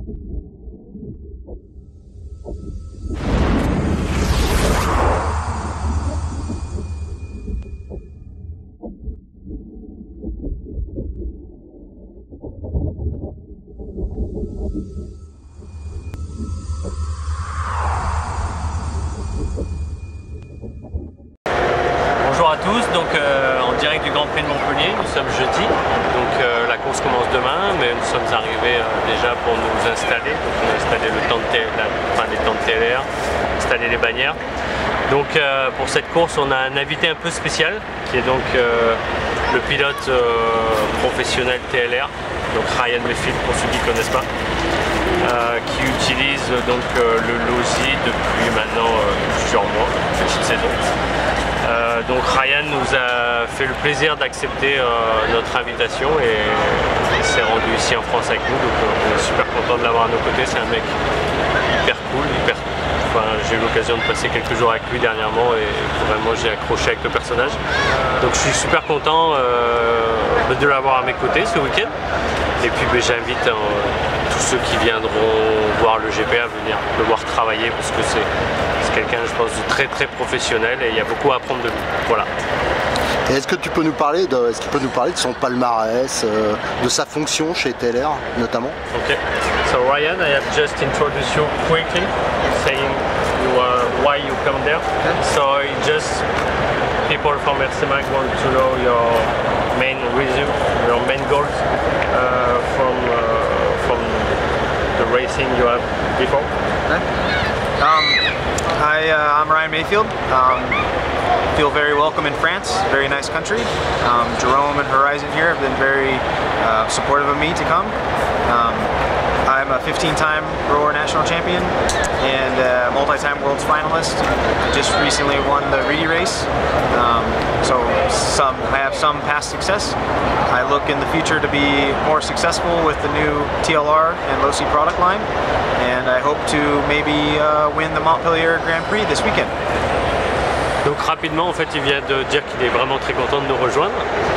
Bonjour à tous, donc en direct du Grand Prix de Montpellier, nous sommes jeudi, donc la course commence demain, mais nous sommes arrivés déjà pour nous installer, donc on a installé le temps de les temps de TLR, installer les bannières. Donc pour cette course on a un invité un peu spécial, qui est donc le pilote professionnel TLR, donc Ryan Maifield pour ceux qui ne connaissent pas, qui utilise donc le LOSI depuis maintenant plusieurs mois, cette saison. Donc Ryan nous a fait le plaisir d'accepter notre invitation et s'est rendu ici en France avec nous, donc on est super content de l'avoir à nos côtés. C'est un mec hyper cool, j'ai eu l'occasion de passer quelques jours avec lui dernièrement et vraiment j'ai accroché avec le personnage. Donc je suis super content de l'avoir à mes côtés ce week-end. Et puis j'invite tous ceux qui viendront voir le GP à venir le voir travailler, parce que c'est quelqu'un, je pense, de très professionnel et il y a beaucoup à apprendre de lui. Voilà. Et est-ce que tu peux nous parler de, son palmarès, de sa fonction chez TLR notamment? Okay. So Ryan, I have just introduced you quickly, saying why you come there. Okay. So just people from RCMag want to know your main reason, your main goals from the racing you have before. Okay. I'm Ryan Maifield. Feel very welcome in France, very nice country. Jerome and Horizon here have been very supportive of me to come. I'm a 15-time rower national champion and multi-time world's finalist. I just recently won the Reedy race, so I have some past success. I look in the future to be more successful with the new TLR and LOSI product line, and I hope to maybe win the Montpellier Grand Prix this weekend. Donc rapidement, en fait, il vient de dire qu'il est vraiment très content de nous rejoindre,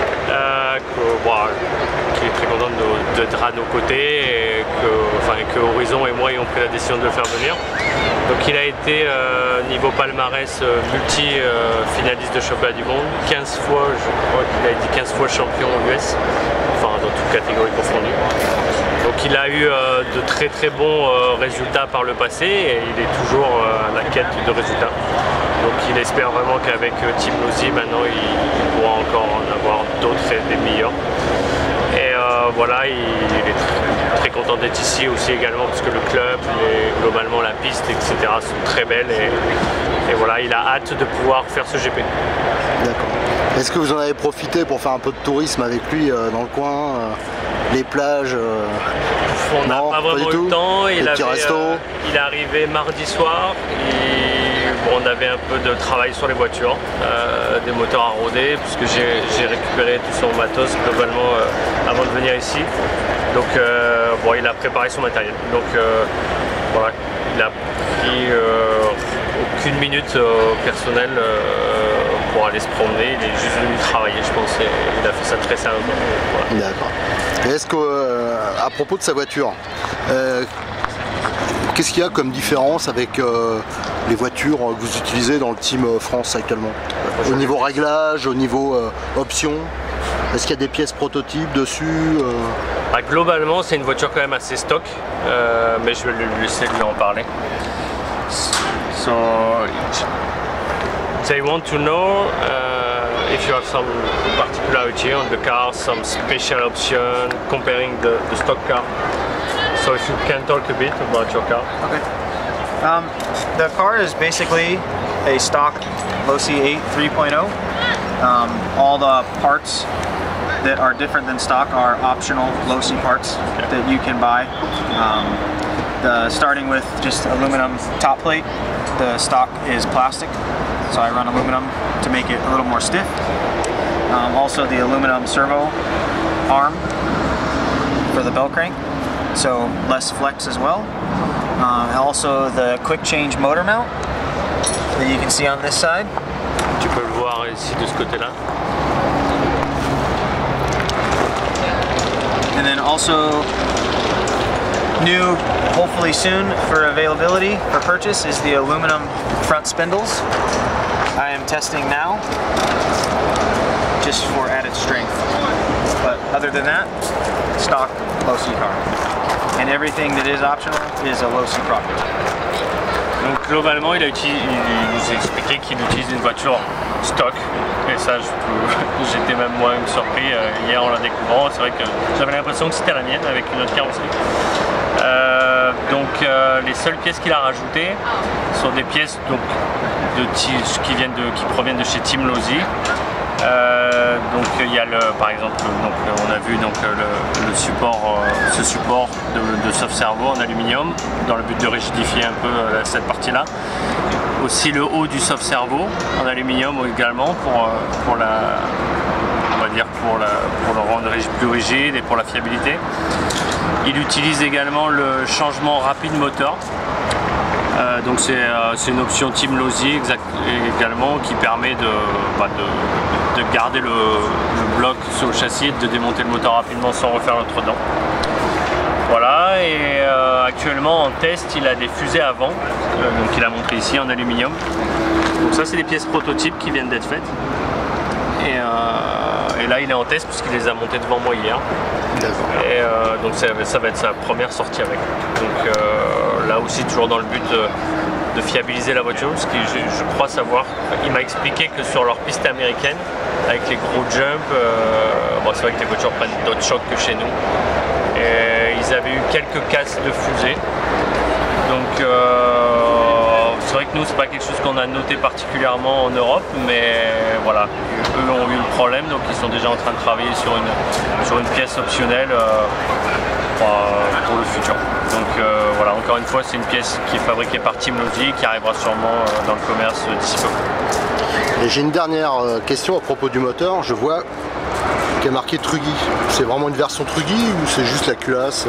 qu'il est très content d'être à nos côtés et que Horizon et moi ayons pris la décision de le faire venir. Donc il a été niveau palmarès multi-finaliste de championnat du monde, 15 fois, je crois qu'il a été 15 fois champion US, enfin dans toutes catégories confondues. Donc il a eu de très bons résultats par le passé et il est toujours à la quête de résultats. Donc il espère vraiment qu'avec Team LOSI maintenant il pourra encore en avoir d'autres et des meilleurs. Et voilà, il est très content d'être ici aussi également parce que le club, globalement la piste, etc. sont très belles et voilà, il a hâte de pouvoir faire ce GP. D'accord. Est-ce que vous en avez profité pour faire un peu de tourisme avec lui dans le coin, les plages? On n'a pas vraiment eu le temps, il est arrivé mardi soir. On avait un peu de travail sur les voitures, des moteurs à roder, puisque j'ai récupéré tout son matos globalement avant de venir ici. Donc il a préparé son matériel. Donc voilà, il a pris aucune minute personnelle pour aller se promener. Il est juste venu travailler, je pense, et il a fait ça très sérieusement. Voilà. D'accord. Est-ce qu'à propos de sa voiture, qu'est-ce qu'il y a comme différence avec les voitures que vous utilisez dans le team France actuellement? Au niveau réglage, au niveau option, est-ce qu'il y a des pièces prototypes dessus? Globalement, c'est une voiture quand même assez stock, mais je vais lui laisser lui en parler. So, they want to know if you have some particularity on the car, some special option comparing the stock car. So if you can talk a bit about your car. Okay. The car is basically a stock LOSI 8 3.0. All the parts that are different than stock are optional LOSI parts that you can buy. Starting with just aluminum top plate, the stock is plastic, so I run aluminum to make it a little more stiff. Also the aluminum servo arm for the bell crank, so less flex as well. Also the quick change motor mount that you can see on this side. Tu peux le voir ici de ce côté-là. And then also New, hopefully soon for availability for purchase, is the aluminum front spindles. I am testing now, just for added strength. But other than that, stock low C car. And everything that is optional is a low C product. Donc globalement, il nous a expliqué qu'il utilise une voiture stock. Et ça, j'étais même moi-même surpris hier en la découvrant. C'est vrai que j'avais l'impression que c'était la mienne avec une autre carrosserie. Les seules pièces qu'il a rajoutées sont des pièces donc, qui proviennent de chez Team Losi. Il y a par exemple, on a vu le support, ce support de soft servo en aluminium dans le but de rigidifier un peu cette partie-là. Aussi le haut du soft servo en aluminium également pour le rendre plus rigide et pour la fiabilité. Il utilise également le changement rapide moteur. Donc c'est une option Team Losi également qui permet de garder le bloc sur le châssis et de démonter le moteur rapidement sans refaire notre dent. Voilà, et actuellement en test il a des fusées avant, donc il a montré ici en aluminium. Donc ça c'est des pièces prototypes qui viennent d'être faites. Et là il est en test puisqu'il les a montées devant moi hier. Et donc ça va être sa première sortie avec. Donc là aussi toujours dans le but de fiabiliser la voiture, parce que je crois savoir, il m'a expliqué que sur leur piste américaine, avec les gros jumps, c'est vrai que les voitures prennent d'autres chocs que chez nous. Et ils avaient eu quelques casses de fusée. Donc c'est vrai que nous c'est pas quelque chose qu'on a noté particulièrement en Europe, mais voilà, eux ont eu le problème, donc ils sont déjà en train de travailler sur une pièce optionnelle pour le futur. Donc voilà, encore une fois c'est une pièce qui est fabriquée par Team Losi, qui arrivera sûrement dans le commerce d'ici peu. Et j'ai une dernière question à propos du moteur. Je vois qu'il y a marqué Truggy. C'est vraiment une version Truggy ou c'est juste la culasse?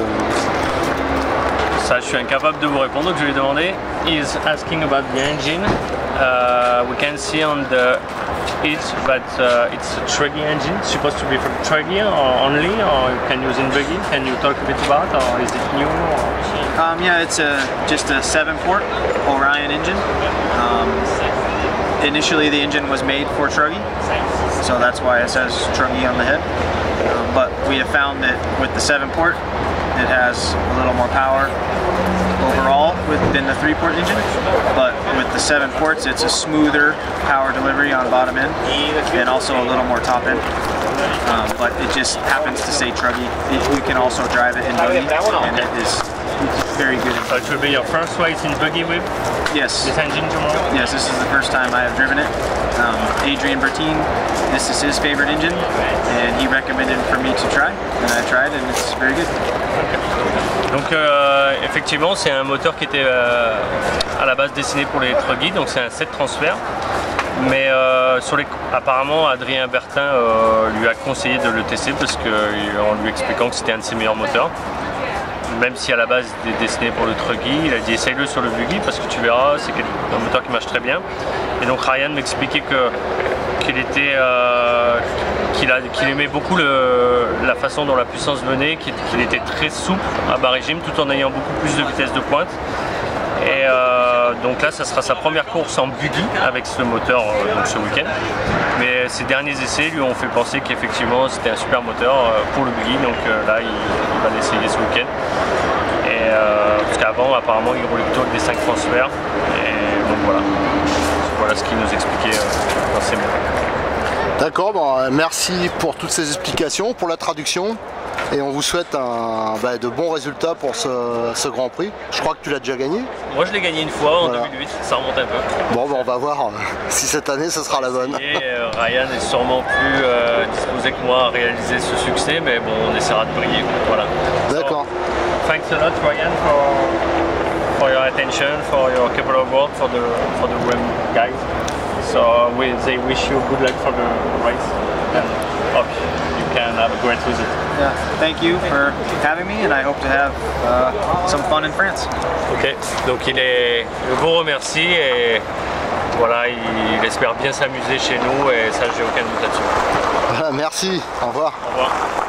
Ça, je suis incapable de vous répondre, donc je vais lui demander. He's asking about the engine. We can see on it that it's a Truggy engine. It's supposed to be for Truggy only, or you can use in buggy. Can you talk a bit about, or is it new? Yeah, it's just a 7-port Orion engine. Initially the engine was made for Truggy, so that's why it says Truggy on the head. But we have found that with the 7-port, it has a little more power overall than the 3-port engine, but with the 7 ports it's a smoother power delivery on bottom end and also a little more top end. But it just happens to say Truggy. You can also drive it in buggy, and it is very good. So it will be your first race in buggy with this engine tomorrow? Yes, this is the first time I have driven it. Adrian Bertine, this is his favorite engine, and he recommended for me to try, and I tried, and it's very good. Okay. Donc effectivement c'est un moteur qui était à la base destiné pour les Truggy, donc c'est un 7 transfert. Mais apparemment Adrien Bertin lui a conseillé de le tester parce qu'en lui expliquant que c'était un de ses meilleurs moteurs. Même si à la base il est destiné pour le Truggy, il a dit essaye-le sur le buggy parce que tu verras, c'est un moteur qui marche très bien. Et donc Ryan m'expliquait qu'il aimait beaucoup la façon dont la puissance venait, qu'il était très souple à bas régime tout en ayant beaucoup plus de vitesse de pointe. Et donc là ça sera sa première course en buggy avec ce moteur donc ce week-end. Mais ses derniers essais lui ont fait penser qu'effectivement c'était un super moteur pour le buggy, donc là il va l'essayer ce week-end. Et parce qu'avant apparemment il roulait plutôt avec des 5 transferts. Et donc voilà ce qu'il nous expliquait dans ces mots. D'accord, merci pour toutes ces explications, pour la traduction. Et on vous souhaite de bons résultats pour ce Grand Prix. Je crois que tu l'as déjà gagné. Moi je l'ai gagné une fois en 2008, ça remonte un peu. Bon, on va voir si cette année ce sera la bonne. Ryan est sûrement plus disposé que moi à réaliser ce succès, mais bon, on essaiera de briller. Voilà. D'accord. So, thanks a lot Ryan for your attention, for your couple of words for the WEM guys. So they wish you good luck for the race and hope you can have a great visit. Yeah, thank you for having me, and I hope to have some fun in France. Ok, donc il vous remercie et voilà, il espère bien s'amuser chez nous et ça j'ai aucun doute là-dessus. Voilà, merci, au revoir. Au revoir.